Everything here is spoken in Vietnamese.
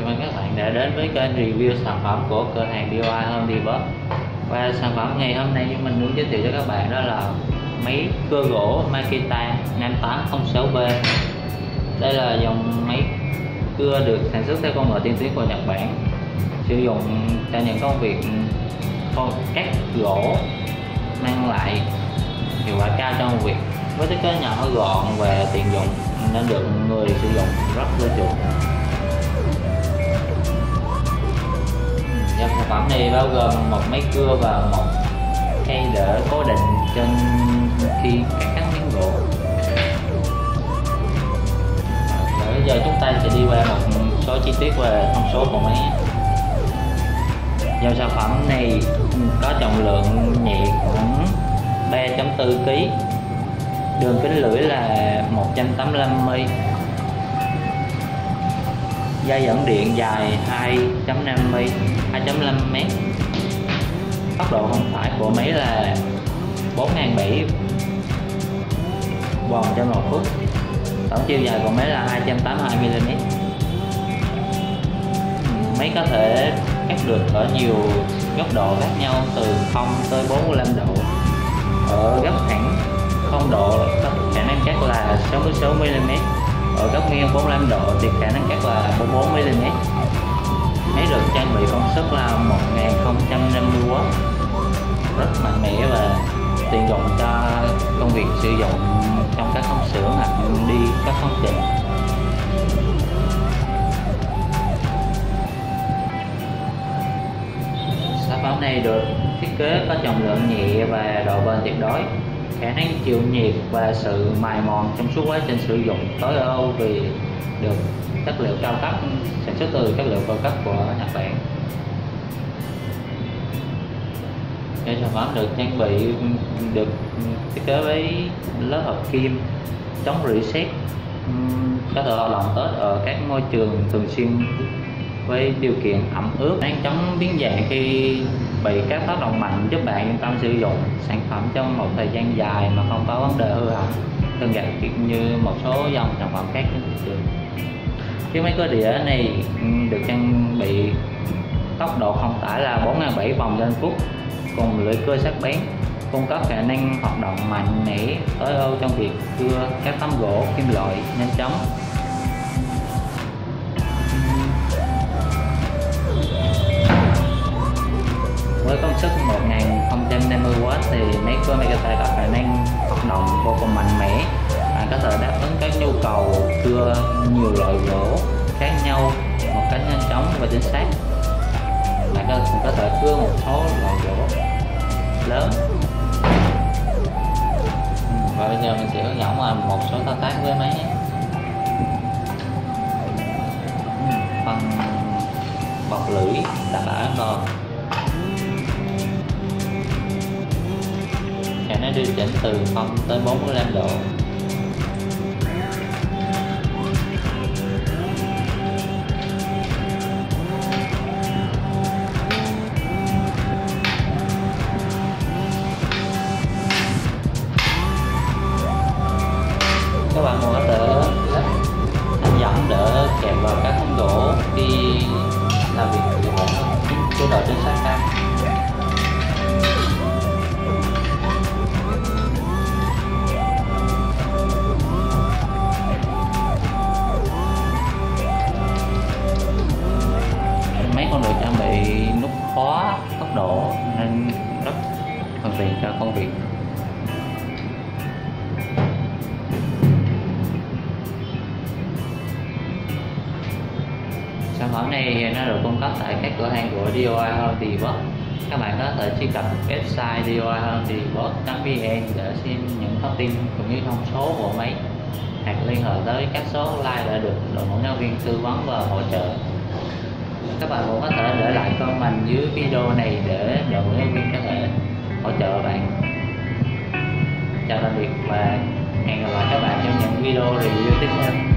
Chào mừng các bạn đã đến với kênh review sản phẩm của cửa hàng DIY Home Depot. Và sản phẩm ngày hôm nay mình muốn giới thiệu cho các bạn đó là máy cưa gỗ Makita 5806B. Đây là dòng máy cưa được sản xuất theo công nghệ tiên tiến của Nhật Bản, sử dụng cho những công việc cắt gỗ, mang lại hiệu quả cao trong việc với thiết kế nhỏ gọn và tiện dụng nên được người sử dụng rất ưa chuộng. Dòng sản phẩm này bao gồm một máy cưa và một cây đỡ cố định trên khi cắt miếng gỗ. Bây giờ chúng ta sẽ đi qua một số chi tiết về thông số của máy. Dòng sản phẩm này có trọng lượng nhẹ khoảng 3.4 kg, đường kính lưỡi là 185 mm, dây dẫn điện dài 2.5 m, tốc độ không phải của máy là 4.700 vòng trên 1 phút, tổng chiều dài của máy là 282 mm. Máy có thể cắt được ở nhiều góc độ khác nhau, từ 0 tới 45 độ. Ở góc thẳng 0 độ có khả năng cắt là 66 mm, ở góc nghiêng 45 độ thì khả năng cắt là 44 mm. Máy được trang bị công suất là 1050W, rất mạnh mẽ và tiện dụng cho công việc sử dụng trong các công xưởng hoặc đi các công trình. Sản phẩm này được thiết kế có trọng lượng nhẹ và độ bền tuyệt đối, khả năng chịu nhiệt và sự mài mòn trong suốt quá trình sử dụng tối ưu vì được chất liệu cao cấp, sản xuất từ chất liệu cao cấp của Nhật Bản. Cái sản phẩm được trang bị được thiết kế với lớp hợp kim chống rỉ sét, có thể hoạt động tốt ở các môi trường thường xuyên với điều kiện ẩm ướt, đang chống biến dạng khi bị các tác động mạnh, giúp bạn yên tâm sử dụng sản phẩm trong một thời gian dài mà không có vấn đề hư hỏng thường gặp như một số dòng sản phẩm khác trên thị trường. Chiếc máy cưa đĩa này được trang bị tốc độ không tải là 4.700 vòng trên phút, cùng lưỡi cưa sắc bén, cung cấp khả năng hoạt động mạnh mẽ tối ưu trong việc cưa các tấm gỗ kim loại nhanh chóng. Với công suất 1050W thì máy cưa Makita có khả năng hoạt động vô cùng mạnh mẽ. Bạn có thể đáp ứng các nhu cầu cưa nhiều loại gỗ khác nhau một cách nhanh chóng và chính xác. Bạn có thể cưa một số loại gỗ lớn. Và bây giờ mình sẽ hướng dẫn một số thao tác với máy nhé. Phần bọc lưỡi đảm bảo an toàn. Nó điều chỉnh từ 0 tới 45 độ. Các bạn có thể lắp thanh dẫn để kẹp vào các khung gỗ khi làm việc hiệu quả hơn, chế độ chính xác cao. Máy còn được trang bị nút khóa tốc độ nên rất thuận tiện cho công việc. Sản phẩm này nó được cung cấp tại các cửa hàng của DIY Home Depot. Các bạn có thể truy cập website DIYHomeDepot.vn để xem những thông tin cũng như thông số của máy, hoặc liên hệ tới các số hotline đã được đội ngũ nhân viên tư vấn và hỗ trợ. Các bạn cũng có thể để lại comment dưới video này để đội ngũ nhân viên có thể hỗ trợ bạn. Chào tạm biệt và hẹn gặp lại các bạn trong những video review tiếp theo.